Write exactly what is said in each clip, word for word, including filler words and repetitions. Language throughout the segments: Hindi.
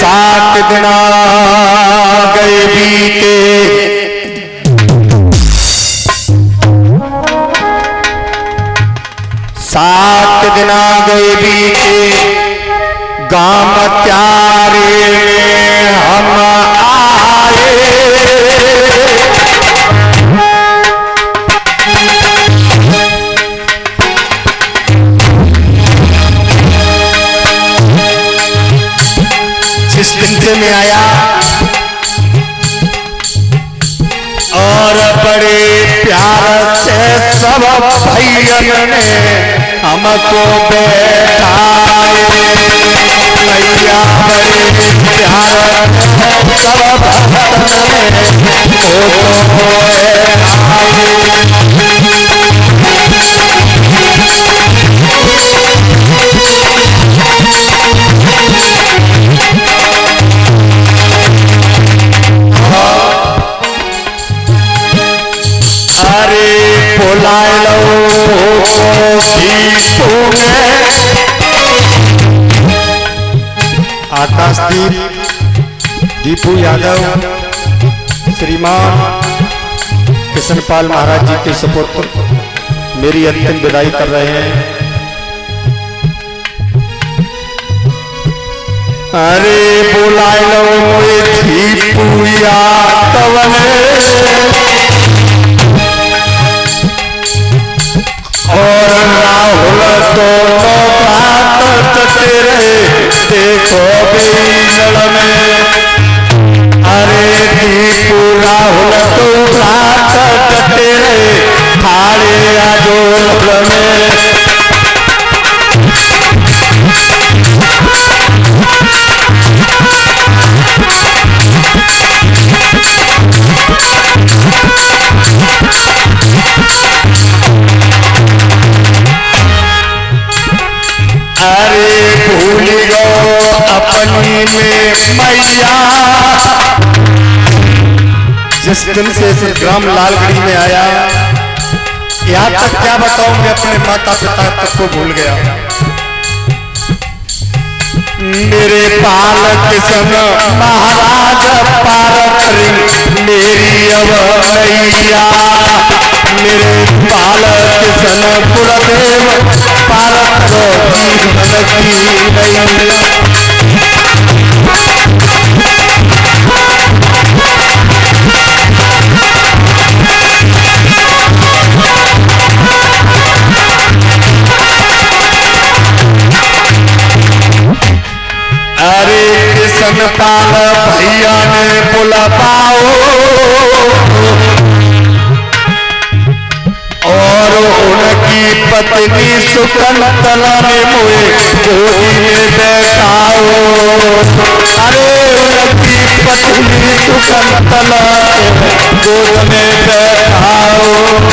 सात दिन गए बीते, सात दिन गए बीते, गांव त्यारे में हम आए। जिस दिन से मैं आया और बड़े प्यार से सब भैया ने हमको बैठाए, भैया बड़े प्यार सब भक्तन ने हमको बुलाए लो आकाशदीप दीपू यादव श्रीमान किशनपाल महाराज जी के सुपुत्र मेरी अंतिम विदाई कर रहे हैं। अरे बुलाए लो दीपू यादव और राहुल दोनों बात चटे रहे, देखो बीनड़ में। अरे दीपू राहुल तो बात चटे रहे, थाड़े आजोल में। अरे भूल गो अपनी में मैया, जिस दिन से इस ग्राम लालगढ़ी में आया, यहाँ तक क्या बताऊं मैं अपने माता पिता तक को भूल गया। मेरे पाल किशन महाराज पारत मेरी अब नैया, मेरे पाल किशन गुरुदेव पारत जीवन की नैया। अरे किशन पाल भैया ने बुला पाओ और उनकी पत्नी सुकंतला ने मुझे गोदी में बैठाओ। अरे उनकी पत्नी सुकंतला गोद में बैठाओ।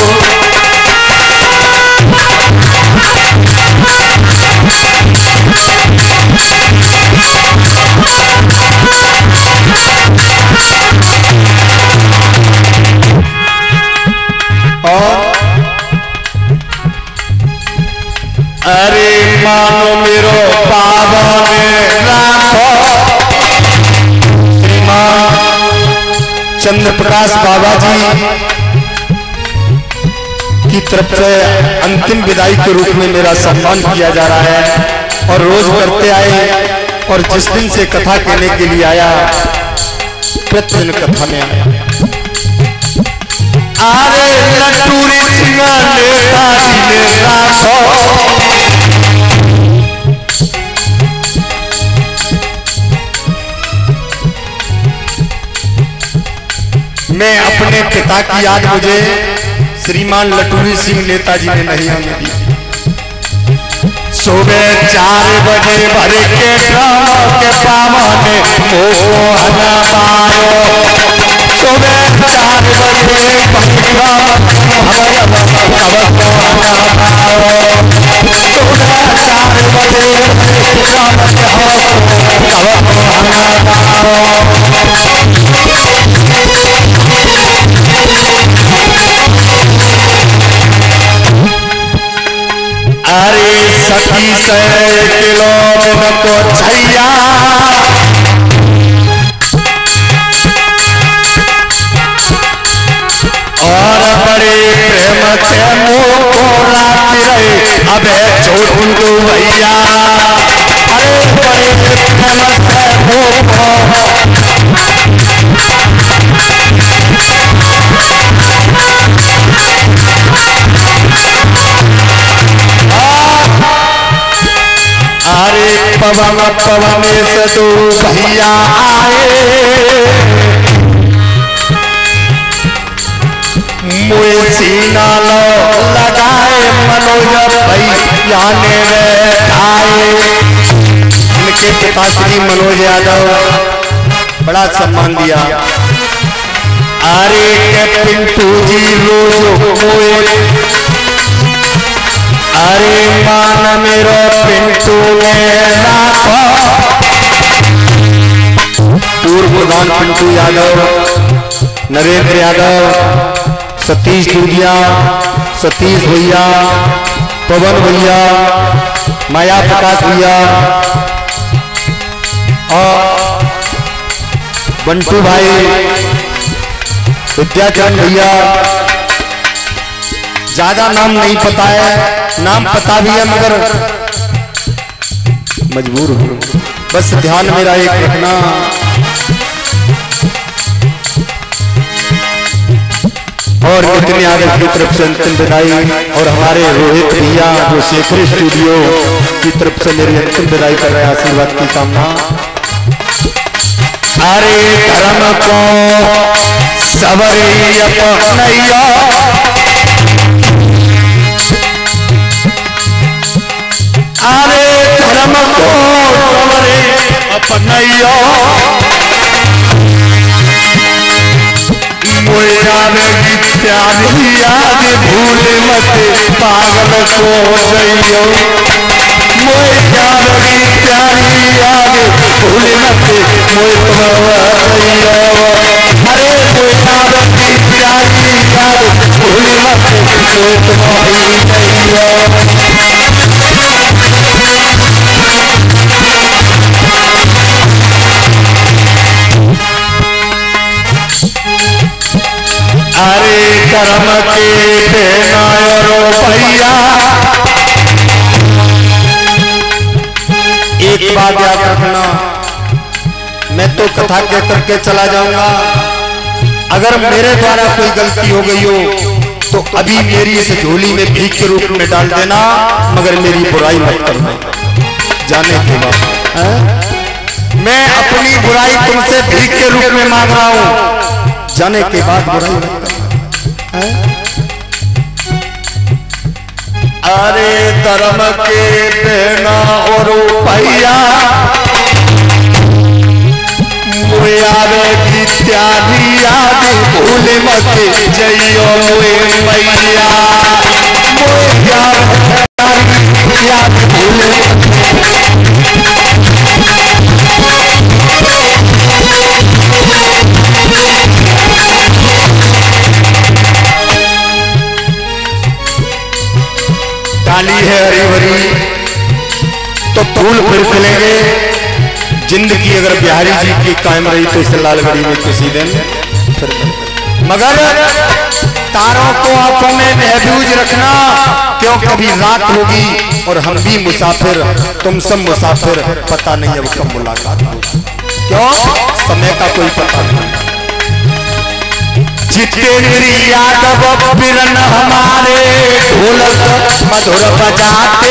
अरे मानो मेरो बाबा ने राखो, श्रीमान चंद्र प्रकाश बाबा जी की तरफ से अंतिम विदाई के रूप में मेरा सम्मान किया जा रहा है और रोज करते आए। और जिस दिन से कथा कहने के लिए आया प्रतिदिन कथा में आया। अरे लटूरी सिंह नेताजी ने राखो, मैं अपने पिता की याद मुझे श्रीमान लटूरी सिंह नेताजी ने नहीं आने दी। सुबह चार बजे भर के ड्राम के पावने मोहन पायो, सुबह चार बजे सुबह चार बजे अरे सखी से किलो को छैया पवन पवन से दो भैया आए, मुझे सीना लो लगाए मनोज भैया ने बैठाए। उनके पिताश्री मनोज यादव बड़ा सम्मान दिया। अरे के पिंटू जी रोज मोए, अरे मान मेरो पिंटू ने राखो। पूर्व प्रधान पिंटू यादव, नरेंद्र यादव, सतीश दूधिया, सतीश भैया, पवन भैया, माया प्रकाश भैया और बंटू भाई, विद्याचरण भैया। ज्यादा नाम नहीं पता है, नाम पता भी है मगर मजबूर हूं, बस ध्यान मेरा एक रखना। और इतने आगे की तरफ से अंतिम विदाई, और हमारे रोहित भैया जो शेखर स्टूडियो की तरफ से मेरी अंतिम विदाई कर रहे हैं, आशीर्वाद की कामना। अरे धर्म को सवरे अपनैया, अरे धर्म को सवरे अपनैया, याद भूल मत पागल को जइयो, मोए प्यारी प्यारी याद भूल मत मोए जइयो। अरे मोए प्यारी प्यारी याद भूल मत मोए जइयो। अरे कर्म के बेनारो भैया, एक बात याद रखना, मैं तो कथा कह करके चला जाऊंगा। अगर मेरे द्वारा कोई गलती हो गई हो तो अभी मेरी इस झोली में भीख के रूप में डाल देना, मगर मेरी बुराई मत करना। जाने के बाद मैं अपनी बुराई तुमसे भीख के रूप में मांग रहा हूं, जाने के बाद बुराई मत करना। अरे धर्म के देना और भैया, मुझे त्यागी याद भूल मत जइयो मोए मैया, मोए याद भूल डाली है हरी भरी तो फूल फिर खिलेंगे। जिंदगी अगर बिहारी जी की कायम रही तो इस लालगढ़ी में किसी दिन फिर, मगर तारों को आंखों में महफूज रखना, क्यों कभी रात होगी और हम भी मुसाफिर, तुम सब मुसाफिर, पता नहीं अब कब मुलाकात होगी, क्यों समय का कोई पता नहीं। जितेंद्र यादव बिरन हमारे ढोलक मधुर बजाते,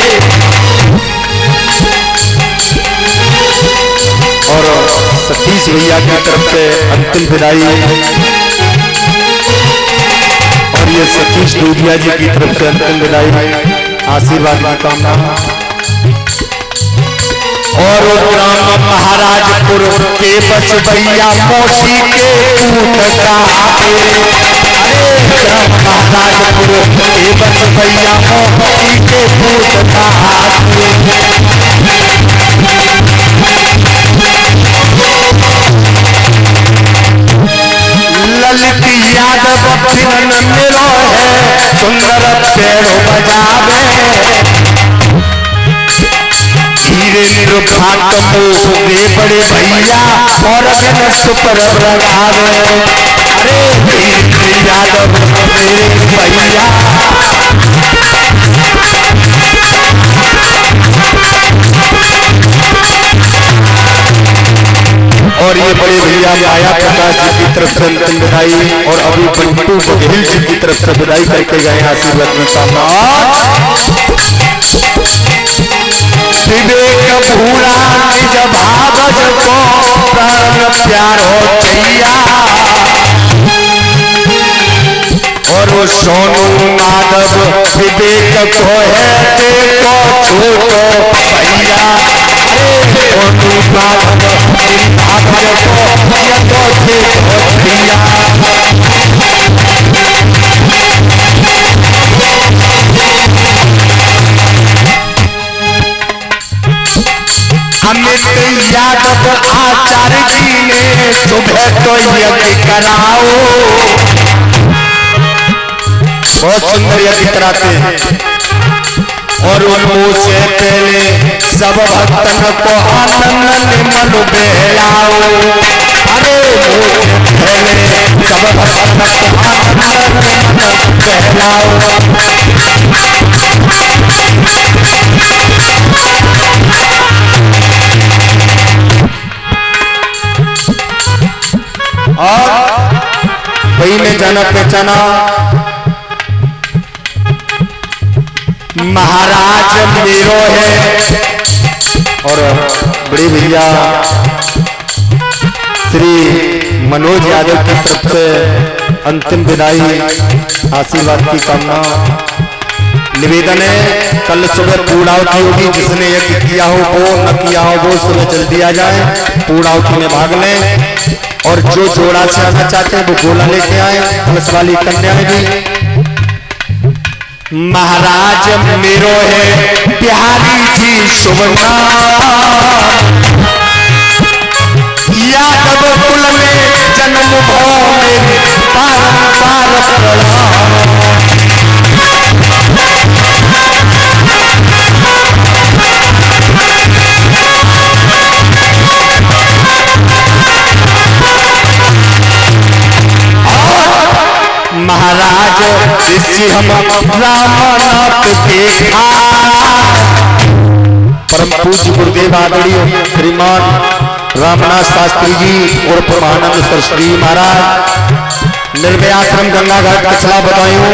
और सतीश भैया की तरफ से अंतिम विदाई, और ये सतीश दूधिया जी की तरफ से अंतिम विदाई, आशीर्वाद की कामना। और ग्राम महाराजपुर के बस भैया मौसी के पूत का, ग्राम महाराजपुर के बस भैया मौसी के पूत का, ललित यादव फिरन मेरो है सुंदर पेड़ों बजावे, धीरेन्द्र भाट मोरे बड़े भैया और अगन सुपर लगावे। अरे धीरेन्द्र यादव मेरे भैया, और ये बड़े भैया माया प्रकाश जी की तरफ से अंतिम विदाई, और अभी बंटू बघेल जी की तरफ से विदाई करके गए आशीर्वाद में सामना। विवेक भूला निज भागज को प्राण प्यारो चैया और सोनू माधव विवेक को है देखो छोटो भैया सोनू माधव भागज को ये तो देखो भैया अमित यादव आचार्य जी ने सुबह तो यज्ञ कराओ बहुत सुंदर यज्ञ कराते हैं और उनको से पहले सब भक्तन को आनंद मन बहलाओ अरे पहले सब भक्तन को आनंद मन बहलाओ और वही में जाना पहचाना महाराज मेरो है और बड़े भैया श्री मनोज यादव की तरफ से अंतिम विदाई आशीर्वाद की कामना निवेदन है। कल सुबह पूर्णावती होगी, जिसने यज्ञ किया हो वो, न किया हो वो सुबह जल्दी आ जाए, पूर्णावती में भाग लें। और जो जोड़ा से आना चाहते हैं वो गोला लेके आए। कलश वाली कन्या ने भी महाराज मेरो है बिहारी जी सुवर्ण यादव कुल में जन्म भूमि बारंबार प्रणाम। महाराज ऋषि हम रामनाथ के परम पूज्य गुरुदेव आदरणीय श्रीमान रामनाथ शास्त्री जी और परमानंद सरस्वती महाराज निर्भयाश्रम गंगा घाट कचला बदायूं।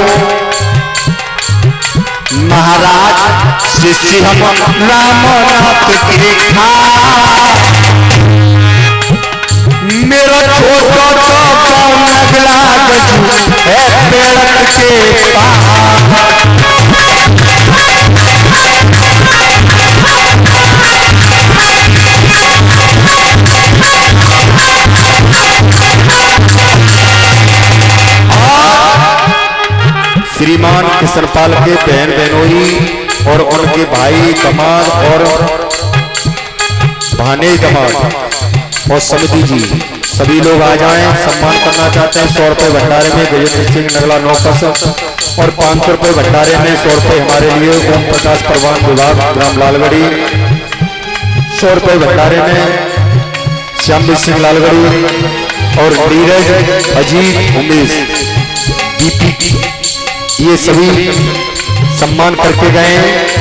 महाराज ऋषि हम रामनाथ के मेरा छोटा सा पाँव नगला गजू है पेड़ के पास। श्रीमान किशनपाल के बहन बहनोई और उनके भाई कमाल और भाने कमाल और समिति जी सभी लोग आ जाएं। सम्मान करना चाहते हैं सौ रुपए भंडारे में गजेंद्र सिंह नगला नौकस और पाँच सौ रुपए भंडारे में सौ रुपए हमारे लिए ओम प्रकाश परवान विभाग ग्राम लालगढ़ी, सौ रुपए भंडारे में श्यामवीर सिंह लालगढ़ी और नीरज अजीत उमेश दीपी, ये सभी सम्मान करके गए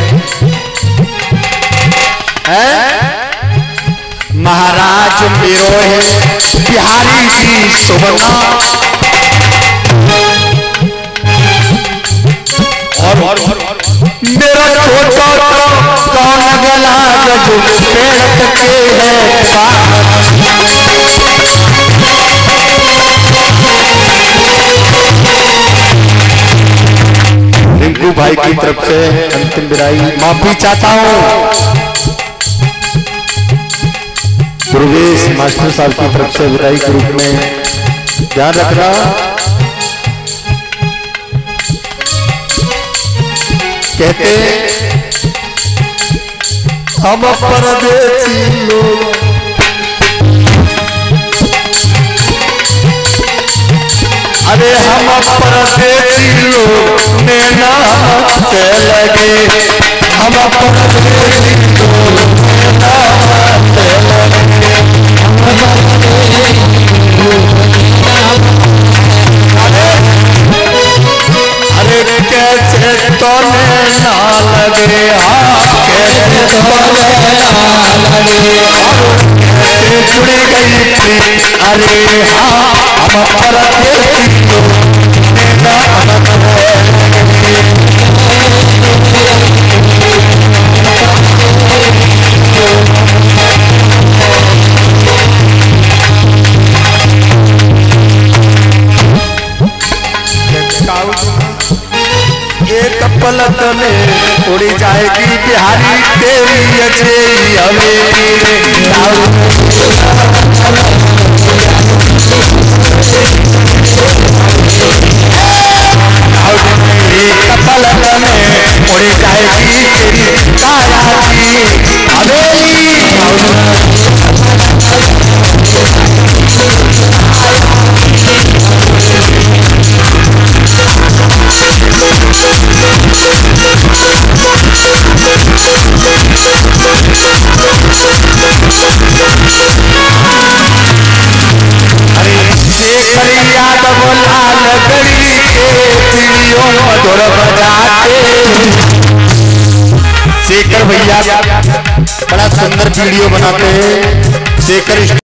हैं। महाराज मेरो है बिहारी जी सुवर्ण और मेरा छोटा कौन गला जो पेड़ के है रिंकू भाई की तरफ से अंतिम विदाई माफी चाहता हूँ। गुरुवेश मास्टर साहब की तरफ से विदाई के रूप में ध्यान रखना। कहते हम परदेसी लोग अरे हम परदेसी लोग नैना से लगे, हम परदेसी लोग नैना से लगे। अरे कैसे तो ना लगे, कैसे तो ना लगे, कैसे जुड़ी गई थी। अरे हाँ हम परदेसी लोग नैना पलक में उड़ी जाएगी बिहारी तेरी अजय हवेली पलक में उड़ी जाएगी तेरी काया की हवेली। यादव लाल गढ़ी के पीढ़ियों मधुर बजाते। शेखर भैया बड़ा सुंदर वीडियो बनाते हैं। शेखर